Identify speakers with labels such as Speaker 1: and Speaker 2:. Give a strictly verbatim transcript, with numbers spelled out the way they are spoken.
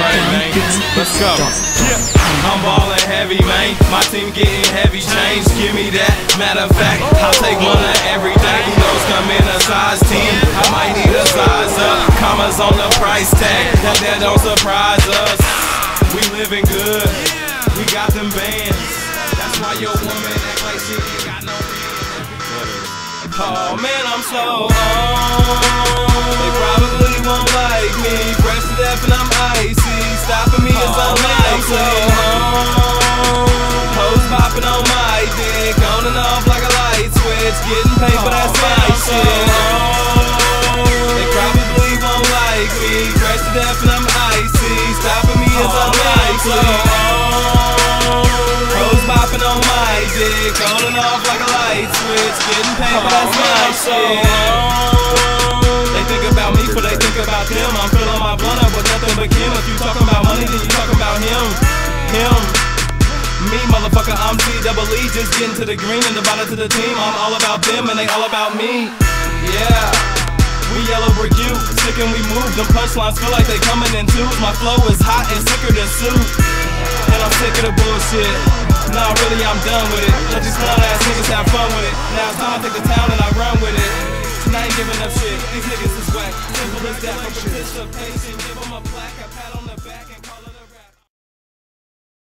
Speaker 1: right, man. Let's go. Yeah. I'm ballin' heavy, man. My team getting heavy change. Give me that. Matter of fact, I'll take one of every day. Those come in a size ten. I might need a size up. Commas on the price tag. That that don't surprise us. We living good. We got them bands. That's why your woman act like she ain't got no bands. Oh man, I'm so on. They probably won't like me. Fresh to death and I'm icy. Stopping me is unlikely. Hoes popping on my dick, on and off like a light switch. Getting paid for that side shit. They probably won't like me. Fresh to death and I'm icy. Stopping me is unlikely. Hoes popping on my dick, on and off like a light switch. Getting paid for that side shit. They think about me, but they think about them. I'm filling my blunt up with nothing but Kim. If you talking about money, then you talking about him. Him. Me, motherfucker, I'm T double E, just getting to the green and the bottom to the team. I'm all about them and they all about me. Yeah. We yellow brick you, sick and we move. Them punchlines feel like they coming in twos. My flow is hot and sicker than soup. And I'm sick of the bullshit. Nah, really, I'm done with it. Let these clown ass niggas have fun with it. Now it's time to take the town and I run with it. And I ain't giving up shit. These niggas is whack. Simple as that for participation. Give them a plaque, a pat on the back. And